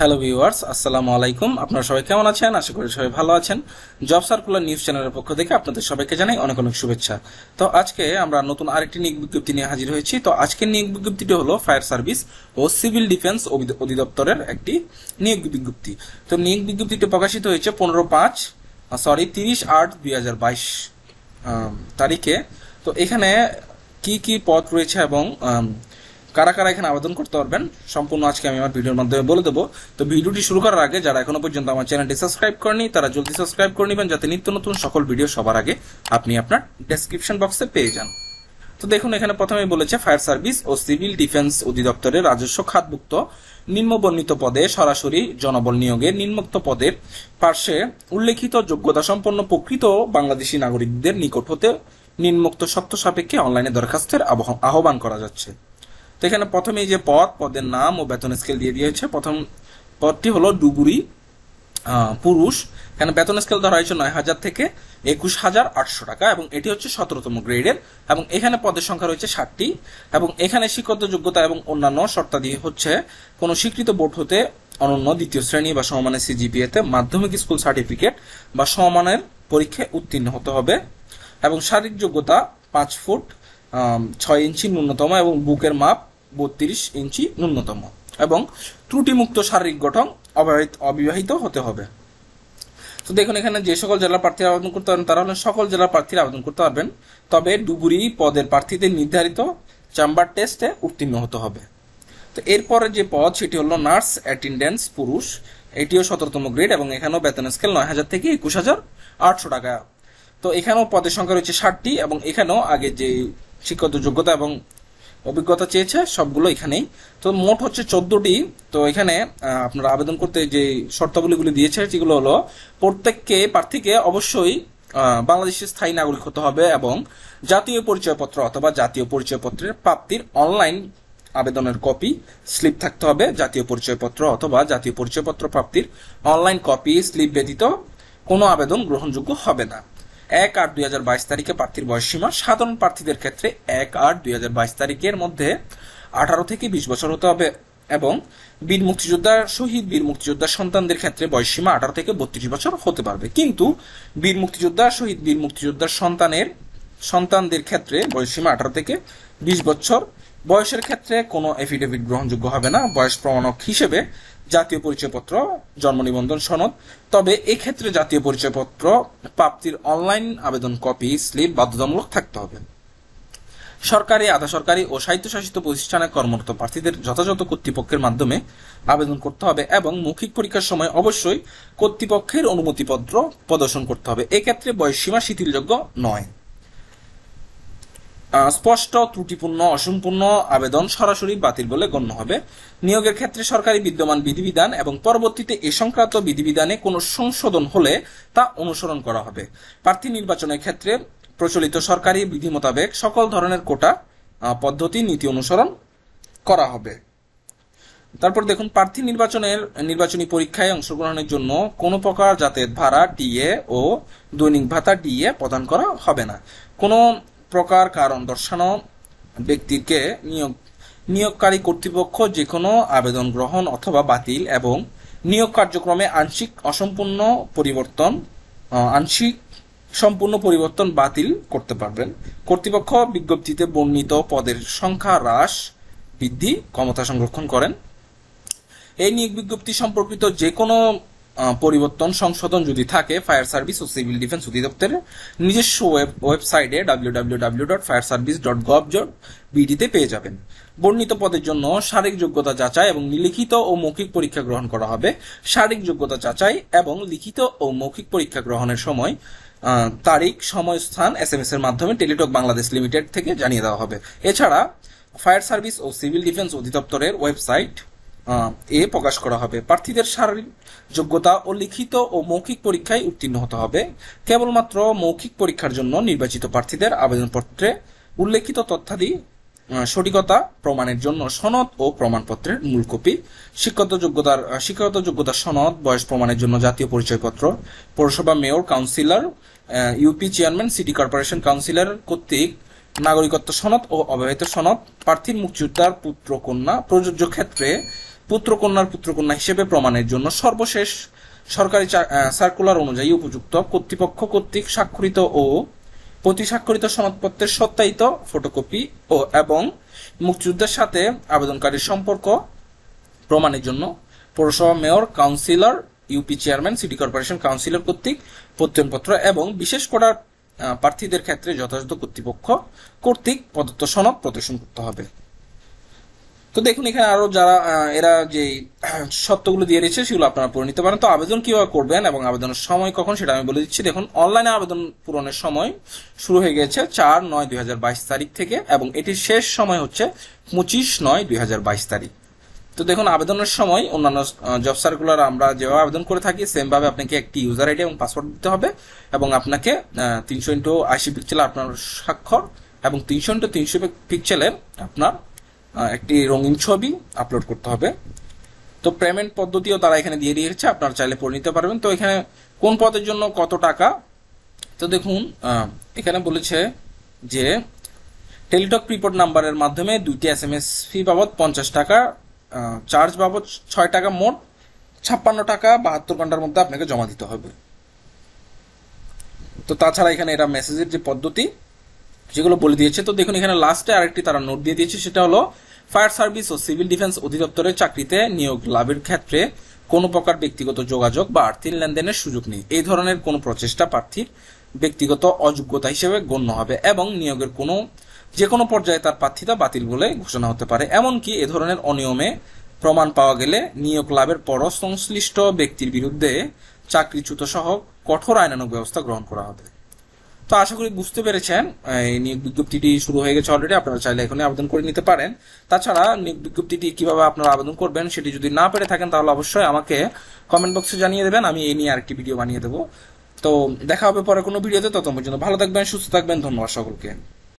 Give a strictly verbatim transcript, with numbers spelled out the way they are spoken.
Hello viewers, আসসালামু আলাইকুম। আপনারা সবাই কেমন আছেন? আশা করি সবাই ভালো আছেন। জব সার্কুলার নিউজ চ্যানেলের পক্ষ থেকে আপনাদের সবাইকে জানাই অনেক অনেক শুভেচ্ছা। তো আজকে আমরা নতুন আরেকটি নিয়োগ বিজ্ঞপ্তি নিয়ে হাজির হয়েছি। তো আজকের নিয়োগ বিজ্ঞপ্তিটি হলো ফায়ার সার্ভিস ও সিভিল ডিফেন্স অধিদপ্তরের একটি নিয়োগ বিজ্ঞপ্তি। তো নিয়োগ বিজ্ঞপ্তিটি প্রকাশিত হয়েছে পনেরো পাঁচ সরি তিরিশ আট দুই হাজার বাইশ তারিখে। তো এখানে কি কি পদ রয়েছে এবং কারা কারা এখানে আবেদন করতে পারবেন সম্পূর্ণ আজকে আমি আমার ভিডিওর মাধ্যমে বলে দেবো। তো ভিডিওটি শুরু করার আগে যারা এখনো পর্যন্ত আমার চ্যানেলটি সাবস্ক্রাইব করেনি তারা জলদি সাবস্ক্রাইব করে নেবেন, যাতে নিত্য নতুন সকল ভিডিও সবার আগে আপনি আপনার ডেসক্রিপশন বক্সে পেয়ে যান। তো দেখুন, এখানে প্রথমে বলেছে ফায়ার সার্ভিস ও সিভিল ডিফেন্স অধিদপ্তরের রাজস্ব খাতভুক্ত নিম্নবর্ণিত পদে সরাসরি জনবল নিয়োগে নিম্নোক্ত পদের পার্শ্বে উল্লেখিত যোগ্যতা সম্পন্ন প্রকৃত বাংলাদেশি নাগরিকদের নিকট হতে নিম্নোক্ত শর্ত সাপেক্ষে অনলাইনে দরখাস্তের আহ্বান করা যাচ্ছে। তো এখানে প্রথমে যে পদ পদের নাম ও বেতন স্কেল দিয়ে দিয়েছে। প্রথম পদটি হলো ডুবুরি পুরুষ। এখানে বেতন স্কেল ধরা হয়েছে নয় হাজার থেকে একুশ হাজার আটশো টাকা এবং এটি হচ্ছে সতেরোতম গ্রেডের এবং এখানে পদের সংখ্যা রয়েছে ষাটটি এবং এখানে শিক্ষাগত যোগ্যতা এবং অন্যান্য শর্তাদি হচ্ছে কোনো স্বীকৃত বোর্ড হতে অনন্য দ্বিতীয় শ্রেণী বা সমমানের সিজিপিএ তে মাধ্যমিক স্কুল সার্টিফিকেট বা সমমানের পরীক্ষায় উত্তীর্ণ হতে হবে এবং শারীরিক যোগ্যতা পাঁচ ফুট ছয় ইঞ্চি ন্যূনতম এবং বুকের মাপ বত্রিশ ইঞ্চি ন্যূনতম এবং ত্রুটিমুক্ত শারীরিক গঠন অবিবাহিত হতে হবে। তো দেখুন, এখানে যে সকল জেলার প্রার্থীরা আবেদন করতে পারবেন তারা হলেন সকল জেলার প্রার্থীরা আবেদন করতে পারবেন, তবে ডুবুরি পদের প্রার্থীদের নির্ধারিত চেম্বার টেস্টে উত্তীর্ণ হতে হবে। তো এরপরে যে পদ সেটি হলো নার্স অ্যাটেন্ডেন্স পুরুষ। এটিও সতেরোতম গ্রেড এবং এখানেও বেতন স্কেল নয় হাজার থেকে একুশ হাজার আটশো টাকা। তো এখানেও পদের সংখ্যা রয়েছে ষাটটি এবং এখানেও আগে যে শিক্ষাগত যোগ্যতা এবং অভিজ্ঞতা চেয়েছে সবগুলো এখানেই। তো মোট হচ্ছে চোদ্দটি। তো এখানে আপনারা আবেদন করতে যে শর্তাবলীগুলি দিয়েছে যেগুলো হলো প্রত্যেককে প্রার্থীকে অবশ্যই বাংলাদেশের স্থায়ী নাগরিক হতে হবে এবং জাতীয় পরিচয়পত্র অথবা জাতীয় পরিচয়পত্রের প্রাপ্তির অনলাইন আবেদনের কপি স্লিপ থাকতে হবে। জাতীয় পরিচয়পত্র অথবা জাতীয় পরিচয়পত্র প্রাপ্তির অনলাইন কপি স্লিপ ব্যতীত কোনো আবেদন গ্রহণযোগ্য হবে না। এক আট দুই হাজার বাইশ তারিখে প্রার্থীর বয়সসীমা সাধারণ প্রার্থীদের ক্ষেত্রে এক আট দুই হাজার বাইশ তারিখের মধ্যে আঠারো থেকে বিশ বছর হতে হবে এবং বীর মুক্তিযোদ্ধা শহীদ বীর মুক্তিযোদ্ধার সন্তানদের ক্ষেত্রে বয়সসীমা আঠারো থেকে বত্রিশ বছর হতে পারবে, কিন্তু বীর মুক্তিযোদ্ধা শহীদ বীর মুক্তিযোদ্ধার সন্তানের সন্তানদের ক্ষেত্রে বয়সসীমা আঠারো থেকে বিশ বছর। বয়সের ক্ষেত্রে কোনো এফিডেভিট গ্রহণযোগ্য হবে না। বয়স প্রমাণক হিসেবে জাতীয় পরিচয়পত্র, জন্ম নিবন্ধন সনদ, তবে এক্ষেত্রে জাতীয় পরিচয়পত্র প্রাপ্তির অনলাইন আবেদন কপি স্লিপ বাধ্যতামূলক থাকতে হবে। সরকারি, আধা সরকারি ও স্বায়ত্তশাসিত প্রতিষ্ঠানে কর্মরত প্রার্থীদের যথাযথ কর্তৃপক্ষের মাধ্যমে আবেদন করতে হবে এবং মৌখিক পরীক্ষার সময় অবশ্যই কর্তৃপক্ষের অনুমতিপত্র প্রদর্শন করতে হবে। এক্ষেত্রে বয়সসীমা শিথিলযোগ্য নয়। স্পষ্ট ত্রুটিপূর্ণ অসম্পূর্ণ আবেদন সরাসরি বাতিল বলে গণ্য হবে। নিয়োগের ক্ষেত্রে সরকারি বিদ্যমান বিধিবিধান এবং পরবর্তীতে এ সংক্রান্ত বিধিবিধানে কোনো সংশোধন হলে তা অনুসরণ করা হবে। প্রার্থী নির্বাচনের ক্ষেত্রে প্রচলিত সরকারি বিধি মোতাবেক সকল ধরনের কোটা পদ্ধতি নীতি অনুসরণ করা হবে। তারপর দেখুন, প্রার্থী নির্বাচনের নির্বাচনী পরীক্ষায় অংশগ্রহণের জন্য কোনো প্রকার যাতায়াত ভাড়া ডিএ ও দৈনিক ভাতা ডিএ প্রদান করা হবে না। কোনো প্রকার কারণ দর্শানো ব্যক্তিকে নিয়োগ নিয়োগকারী কর্তৃপক্ষ যে কোনো আবেদন গ্রহণ অথবা বাতিল এবং নিয়োগ কার্যক্রমে আংশিক অসম্পূর্ণ পরিবর্তন আংশিক সম্পূর্ণ পরিবর্তন বাতিল করতে পারবেন। কর্তৃপক্ষ বিজ্ঞপ্তিতে বর্ণিত পদের সংখ্যা হ্রাস বৃদ্ধি ক্ষমতা সংরক্ষণ করেন। এই নিয়োগ বিজ্ঞপ্তি সম্পর্কিত যে কোনো পরিবর্তন সংশোধন যদি থাকে ফায়ার সার্ভিস ও সিভিল ডিফেন্স অধিদপ্তরের নিজস্ব ওয়েবসাইটে W W W dot fire service dot gov dot BD তে পেয়ে যাবেন। বর্ণিত পদের জন্য শারীরিক যোগ্যতা যাচাই এবং লিখিত ও মৌখিক পরীক্ষা গ্রহণ করা হবে। শারীরিক যোগ্যতা যাচাই এবং লিখিত ও মৌখিক পরীক্ষা গ্রহণের সময় তারিখ, সময়, স্থান এস এম এস এর মাধ্যমে টেলিটক বাংলাদেশ লিমিটেড থেকে জানিয়ে দেওয়া হবে। এছাড়া ফায়ার সার্ভিস ও সিভিল ডিফেন্স অধিদপ্তরের ওয়েবসাইট এ প্রকাশ করা হবে। প্রার্থীদের শারীরিক যোগ্যতা ও লিখিত ও মৌখিক পরীক্ষায় উত্তীর্ণ হতে হবে। কেবলমাত্র মৌখিক পরীক্ষার জন্য নির্বাচিত প্রার্থীদের আবেদনপত্রে উল্লেখিত তথ্যাদি সঠিকতা প্রমাণের জন্য সনদ ও প্রমাণপত্রের মূল কপি, শিক্ষাগত যোগ্যতার শিক্ষাগত যোগ্যতার সনদ, বয়স প্রমাণের জন্য জাতীয় পরিচয়পত্র, পৌরসভা mayor, councillor, UP chairman, city corporation councillor কর্তৃক নাগরিকত্ব সনদ ও অবিবাহিত সনদ, প্রার্থীর মুক্তিযোদ্ধার পুত্র কন্যা, প্রযোজ্য ক্ষেত্রে পুত্রকন্যার পুত্রকন্যা হিসেবে প্রমাণের জন্য সর্বশেষ সরকারি সার্কুলার অনুযায়ী উপযুক্ত কর্তৃপক্ষ কর্তৃক স্বাক্ষরিত ও প্রতি স্বাক্ষরিত সনদপত্রের সত্যায়িত ফটোকপি ও এবং মুক্তিযুদ্ধের সাথে আবেদনকারীর সম্পর্ক প্রমাণের জন্য পৌরসভা mayor, councillor, UP chairman, city corporation councillor কর্তৃক প্রত্যয়নপত্র এবং বিশেষ কোটার প্রার্থীদের ক্ষেত্রে যথাযথ কর্তৃপক্ষ কর্তৃক প্রদত্ত সনদ প্রদর্শন করতে হবে। তো দেখুন এখানে আরো যারা এরা যে শর্তগুলো দিয়ে দিয়েছে সেগুলো আপনারা পড়ে নিতে পারেন। তো আবেদন কিভাবে করবেন এবং আবেদনের সময় কখন সেটা আমি বলে দিচ্ছি। দেখুন অনলাইনে আবেদন পূরণের সময় শুরু হয়ে গেছে চার নয় দুই হাজার বাইশ তারিখ থেকে এবং এটির শেষ সময় হচ্ছে পঁচিশ নয় দুই হাজার বাইশ তারিখ। তো দেখুন আবেদনের সময় অন্যান্য জব সার্কুলার আমরা যেভাবে আবেদন করে থাকি সেম ভাবে আপনাকে একটি ইউজার আইডি এবং পাসওয়ার্ড দিতে হবে এবং আপনাকে তিনশো ইন্টু আশি পিক্সেলের আপনার স্বাক্ষর এবং তিনশো ইন্টু তিনশো পিক্সেলের আপনার একটি রঙিন ছবি আপলোড করতে হবে। তো পেমেন্ট পদ্ধতিও তারা এখানে দিয়ে দিয়েছে, আপনারা চাইলে পড়ে নিতে পারবেন। তো এখানে কোন পদের জন্য কত টাকা, তো দেখুন এখানে বলেছে যে টেলিটক প্রিপোর্ট নাম্বারের মাধ্যমে দুইটি এস এম এস ফি বাবদ পঞ্চাশ টাকা, চার্জ বাবদ ছয় টাকা, মোট ছাপ্পান্ন টাকা বাহাত্তর ঘন্টার মধ্যে আপনাকে জমা দিতে হবে। তো তাছাড়া এখানে এটা মেসেজের যে পদ্ধতি যেগুলো বলে দিয়েছে। তো দেখুন এখানে লাস্টে আরেকটি তারা নোট দিয়ে দিয়েছে, সেটা হলো ফায়ার সার্ভিস ও সিভিল ডিফেন্স অধিদপ্তরের চাকরিতে নিয়োগ লাভের ক্ষেত্রে কোনো প্রকার ব্যক্তিগত যোগাযোগ বা আর্থিক লেনদেনের সুযোগ নেই। এই ধরনের কোনো প্রচেষ্টা প্রার্থীর ব্যক্তিগত অযোগ্যতা হিসেবে গণ্য হবে এবং নিয়োগের কোনো যে কোনো পর্যায়ে তার প্রার্থিতা বাতিল বলে ঘোষণা হতে পারে। এমনকি এ ধরনের অনিয়মে প্রমাণ পাওয়া গেলে নিয়োগ লাভের পরও সংশ্লিষ্ট ব্যক্তির বিরুদ্ধে চাকরিচ্যুত সহ কঠোর আইনানুগ ব্যবস্থা গ্রহণ করা হবে। তো আশা করি বুঝতে পেরেছেন, এই নিয়োগ বিজ্ঞপ্তিটি শুরু হয়ে গেছে অলরেডি, আপনারা চাইলে এখনই আবেদন করে নিতে পারেন। তাছাড়া নিয়োগ বিজ্ঞপ্তিটি কিভাবে আপনারা আবেদন করবেন সেটি যদি না পেরে থাকেন তাহলে অবশ্যই আমাকে কমেন্ট বক্সে জানিয়ে দেবেন, আমি এই নিয়ে আরেকটি ভিডিও বানিয়ে দেবো। তো দেখা হবে পরে কোনো ভিডিওতে, ততক্ষণ পর্যন্ত ভালো থাকবেন, সুস্থ থাকবেন, ধন্যবাদ সকলকে।